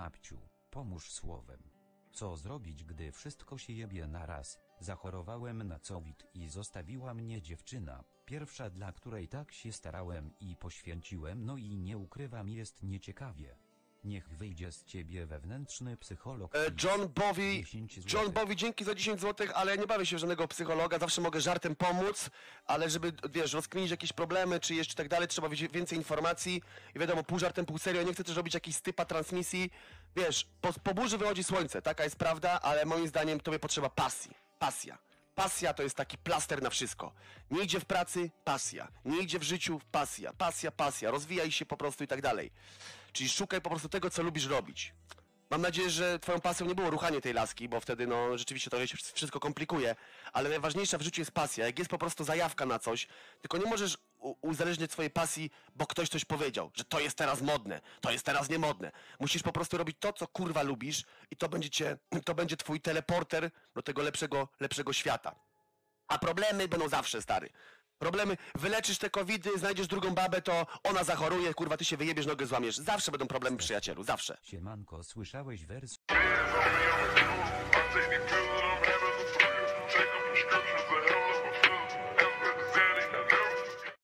Babciu, pomóż słowem. Co zrobić, gdy wszystko się jebie naraz? Zachorowałem na COVID i zostawiła mnie dziewczyna, pierwsza, dla której tak się starałem i poświęciłem, no i nie ukrywam, jest nieciekawie. Niech wyjdzie z ciebie wewnętrzny psycholog. John Bowie, dzięki za 10 zł, ale ja nie bawię się w żadnego psychologa, zawsze mogę żartem pomóc, ale żeby, wiesz, rozkminić jakieś problemy, czy jeszcze tak dalej, trzeba wiedzieć więcej informacji i wiadomo, pół żartem, pół serio, nie chcę też robić jakiejś stypa transmisji, wiesz, po burzy wychodzi słońce, taka jest prawda, ale moim zdaniem tobie potrzeba pasji, pasja. Pasja to jest taki plaster na wszystko. Nie idzie w pracy, pasja. Nie idzie w życiu, pasja. Pasja, pasja. Rozwijaj się po prostu i tak dalej. Czyli szukaj po prostu tego, co lubisz robić. Mam nadzieję, że twoją pasją nie było ruchanie tej laski, bo wtedy no rzeczywiście to się wszystko komplikuje. Ale najważniejsza w życiu jest pasja. Jak jest po prostu zajawka na coś, tylko nie możesz uzależniać swojej pasji, bo ktoś coś powiedział, że to jest teraz modne, to jest teraz niemodne. Musisz po prostu robić to, co kurwa lubisz i to będzie twój teleporter do tego lepszego świata. A problemy będą zawsze, stary. Problemy, wyleczysz te covidy, znajdziesz drugą babę, to ona zachoruje, kurwa, ty się wyjebiesz, nogę złamiesz. Zawsze będą problemy, przyjacielu, zawsze. Siemanko, słyszałeś wers?